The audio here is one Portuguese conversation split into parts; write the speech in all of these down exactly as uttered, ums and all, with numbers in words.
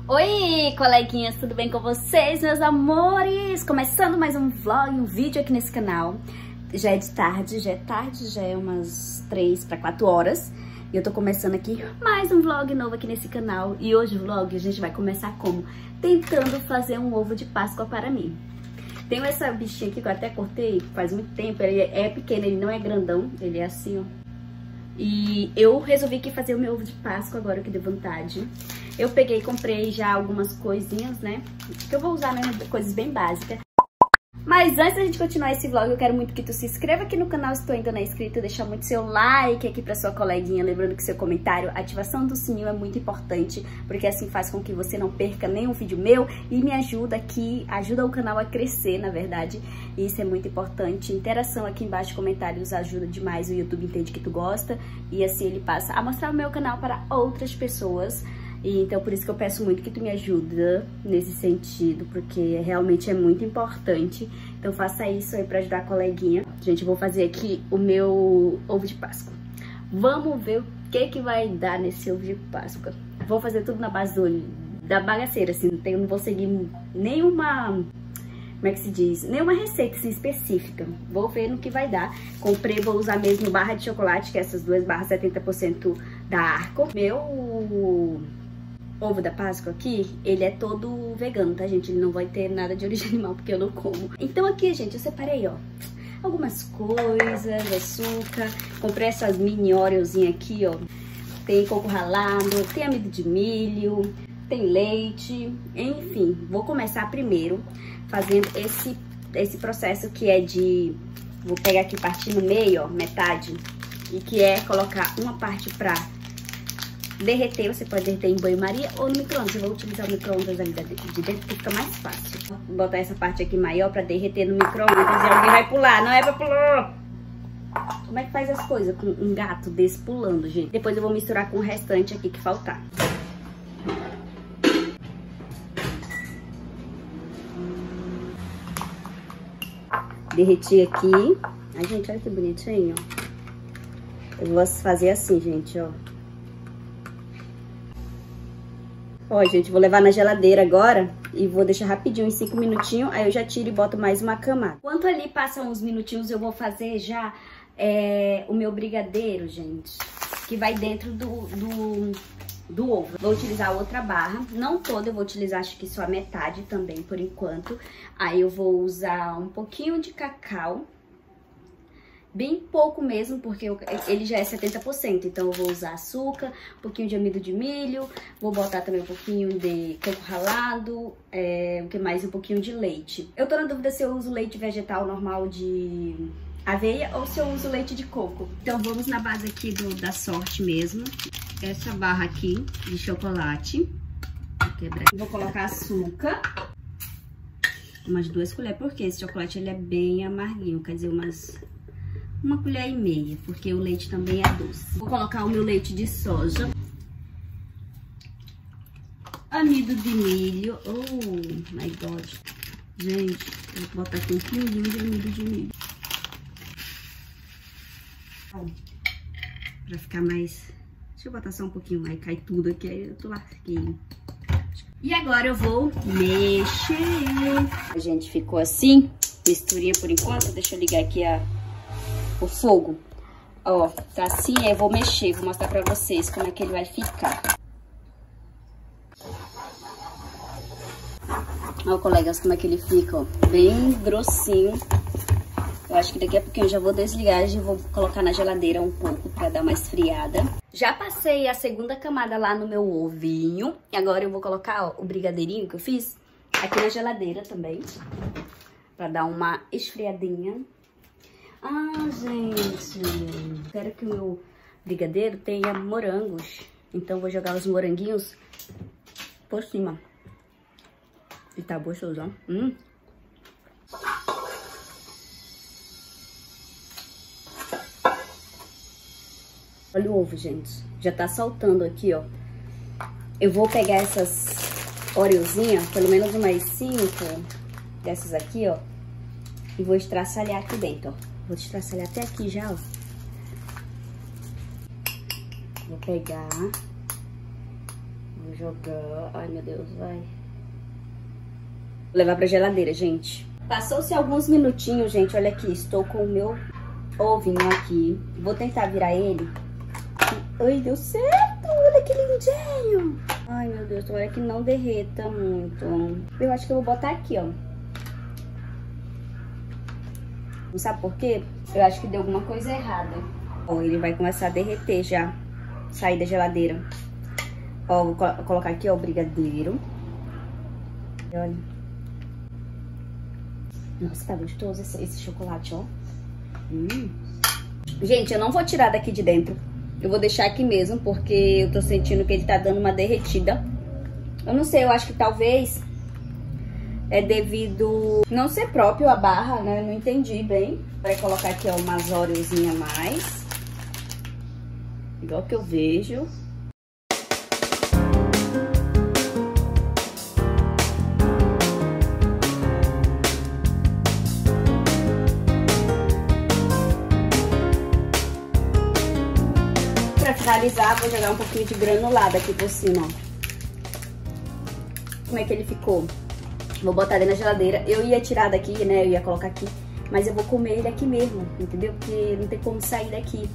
Oi, coleguinhas, tudo bem com vocês, meus amores? Começando mais um vlog, um vídeo aqui nesse canal. Já é de tarde, já é tarde, já é umas três para quatro horas. E eu tô começando aqui mais um vlog novo aqui nesse canal. E hoje o vlog a gente vai começar como? Tentando fazer um ovo de Páscoa para mim. Tenho essa bichinha aqui que eu até cortei faz muito tempo. Ele é pequeno, ele não é grandão, ele é assim, ó. E eu resolvi que fazer o meu ovo de Páscoa agora que deu vontade. Eu peguei e comprei já algumas coisinhas, né? Que eu vou usar mesmo, coisas bem básicas. Mas antes da gente continuar esse vlog, eu quero muito que tu se inscreva aqui no canal se tu ainda não é inscrito, deixar muito seu like aqui pra sua coleguinha, lembrando que seu comentário, a ativação do sininho é muito importante, porque assim faz com que você não perca nenhum vídeo meu e me ajuda aqui, ajuda o canal a crescer, na verdade, e isso é muito importante. Interação aqui embaixo, comentários ajuda demais, o YouTube entende que tu gosta e assim ele passa a mostrar o meu canal para outras pessoas. E então por isso que eu peço muito que tu me ajuda nesse sentido, porque realmente é muito importante. Então faça isso aí pra ajudar a coleguinha. Gente, eu vou fazer aqui o meu ovo de Páscoa. Vamos ver o que que vai dar nesse ovo de Páscoa. Vou fazer tudo na base do, da bagaceira, assim, não, tenho, não vou seguir nenhuma, como é que se diz? Nenhuma receita assim, específica. Vou ver no que vai dar. Comprei, vou usar mesmo barra de chocolate, que é essas duas barras setenta por cento da Arco. Meu ovo da Páscoa aqui, ele é todo vegano, tá, gente? Ele não vai ter nada de origem animal, porque eu não como. Então aqui, gente, eu separei, ó, algumas coisas, açúcar. Comprei essas mini Oreozinhas aqui, ó. Tem coco ralado, tem amido de milho, tem leite, enfim. Vou começar primeiro fazendo esse, esse processo que é de... Vou pegar aqui, partir no meio, ó, metade. E que é colocar uma parte pra derreter, você pode derreter em banho-maria ou no micro-ondas. Eu vou utilizar o micro-ondas ali de dentro, que fica mais fácil. Vou botar essa parte aqui maior pra derreter no micro-ondas. E alguém vai pular, não é pra pular. Como é que faz as coisas com um gato desse pulando, gente? Depois eu vou misturar com o restante aqui que faltar. Derreti aqui. Ai, gente, olha que bonitinho. Eu vou fazer assim, gente, ó. Ó, gente, vou levar na geladeira agora e vou deixar rapidinho, em cinco minutinhos, aí eu já tiro e boto mais uma camada. Enquanto ali passam uns minutinhos, eu vou fazer já é, o meu brigadeiro, gente, que vai dentro do, do, do ovo. Vou utilizar outra barra, não toda, eu vou utilizar acho que só a metade também, por enquanto. Aí eu vou usar um pouquinho de cacau. Bem pouco mesmo, porque eu, ele já é setenta por cento, então eu vou usar açúcar, um pouquinho de amido de milho, vou botar também um pouquinho de coco ralado, é, o que mais? Um pouquinho de leite. Eu tô na dúvida se eu uso leite vegetal normal de aveia ou se eu uso leite de coco. Então vamos na base aqui do, da sorte mesmo, essa barra aqui de chocolate, vou quebrar. Vou colocar açúcar, umas duas colheres, porque esse chocolate ele é bem amarguinho, quer dizer, umas... uma colher e meia, porque o leite também é doce. Vou colocar o meu leite de soja. Amido de milho. Oh, my God. Gente, vou botar aqui um pinguinho de amido de milho. Pra ficar mais... Deixa eu botar só um pouquinho, aí cai tudo aqui, aí eu tô lasquinho. E agora eu vou mexer. A gente ficou assim, misturinha por enquanto. Deixa eu ligar aqui a... o fogo, ó, tá assim, aí eu vou mexer, vou mostrar pra vocês como é que ele vai ficar. Ó, colegas, como é que ele fica, ó, bem grossinho. Eu acho que daqui a pouquinho eu já vou desligar e já vou colocar na geladeira um pouco pra dar uma esfriada. Já passei a segunda camada lá no meu ovinho, e agora eu vou colocar, ó, o brigadeirinho que eu fiz aqui na geladeira também, pra dar uma esfriadinha. Ah, gente, quero que o meu brigadeiro tenha morangos. Então vou jogar os moranguinhos por cima. E tá gostoso, ó. Hum. Olha o ovo, gente. Já tá saltando aqui, ó. Eu vou pegar essas Oreozinhas, pelo menos umas cinco dessas aqui, ó. E vou estraçalhar aqui dentro, ó. Vou estraçalhar até aqui já, ó. Vou pegar, vou jogar. Ai, meu Deus, vai. Vou levar pra geladeira, gente. Passou-se alguns minutinhos, gente. Olha aqui, estou com o meu ovinho aqui. Vou tentar virar ele. Ai, deu certo! Olha que lindinho! Ai, meu Deus, tomara que não derreta muito. Eu acho que eu vou botar aqui, ó. Não sabe por quê? Eu acho que deu alguma coisa errada. Ó, ele vai começar a derreter já. Sair da geladeira. Ó, vou col colocar aqui, ó, o brigadeiro. Olha. Nossa, tá gostoso esse, esse chocolate, ó. Hum. Gente, eu não vou tirar daqui de dentro. Eu vou deixar aqui mesmo, porque eu tô sentindo que ele tá dando uma derretida. Eu não sei, eu acho que talvez é devido não ser próprio a barra, né? Eu não entendi bem. Vai colocar aqui, ó, umas Oreozinha a mais. Igual que eu vejo. Pra finalizar, vou jogar um pouquinho de granulado aqui por cima, ó. Como é que ele ficou? Vou botar ele na geladeira. Eu ia tirar daqui, né? Eu ia colocar aqui. Mas eu vou comer ele aqui mesmo, entendeu? Porque não tem como sair daqui.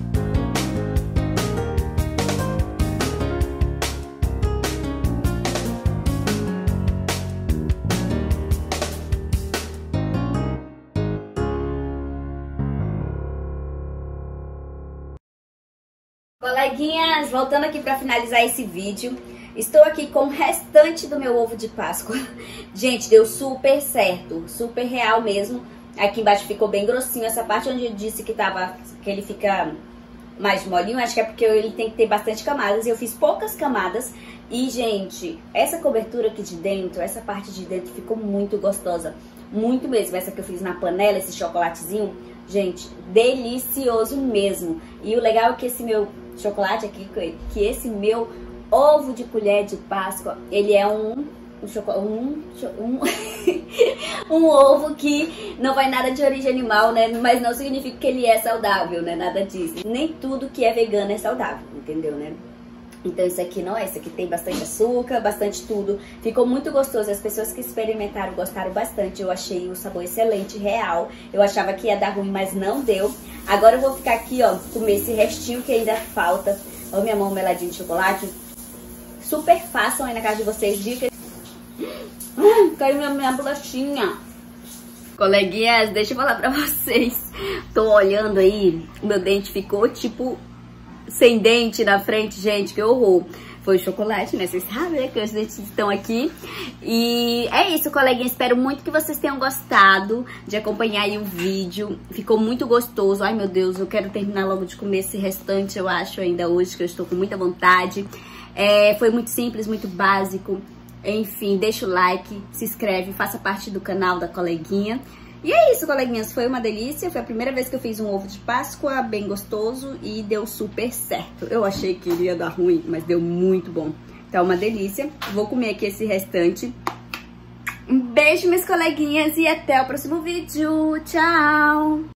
Coleguinhas, voltando aqui para finalizar esse vídeo, estou aqui com o restante do meu ovo de Páscoa. Gente, deu super certo, super real mesmo. Aqui embaixo ficou bem grossinho, essa parte onde eu disse que, tava, que ele fica mais molinho, acho que é porque ele tem que ter bastante camadas. Eu fiz poucas camadas e, gente, essa cobertura aqui de dentro, essa parte de dentro ficou muito gostosa. Muito mesmo, essa que eu fiz na panela, esse chocolatezinho. Gente, delicioso mesmo. E o legal é que esse meu chocolate aqui, que esse meu ovo de colher de Páscoa, ele é um um, chocolate, um, um, um ovo que não vai nada de origem animal, né? Mas não significa que ele é saudável, né? Nada disso. Nem tudo que é vegano é saudável, entendeu, né? Então isso aqui não é, isso aqui tem bastante açúcar, bastante tudo. Ficou muito gostoso, as pessoas que experimentaram gostaram bastante. Eu achei o sabor excelente, real. Eu achava que ia dar ruim, mas não deu. Agora eu vou ficar aqui, ó, comer esse restinho que ainda falta. Ó, minha mão meladinha de chocolate. Super fácil aí na casa de vocês, dicas. Hum, caiu minha, minha bolachinha. Coleguinhas, deixa eu falar pra vocês. Tô olhando aí, o meu dente ficou tipo sem dente na frente, gente, que horror. Foi o chocolate, né? Vocês sabem, né? Que os dentes estão aqui. E é isso, coleguinha. Espero muito que vocês tenham gostado de acompanhar aí o vídeo. Ficou muito gostoso. Ai, meu Deus, eu quero terminar logo de comer esse restante, eu acho, ainda hoje, que eu estou com muita vontade. É, foi muito simples, muito básico. Enfim, deixa o like, se inscreve, faça parte do canal da coleguinha. E é isso, coleguinhas, foi uma delícia. Foi a primeira vez que eu fiz um ovo de Páscoa, bem gostoso, e deu super certo. Eu achei que iria dar ruim, mas deu muito bom. Então, uma delícia. Vou comer aqui esse restante. Um beijo, minhas coleguinhas, e até o próximo vídeo. Tchau!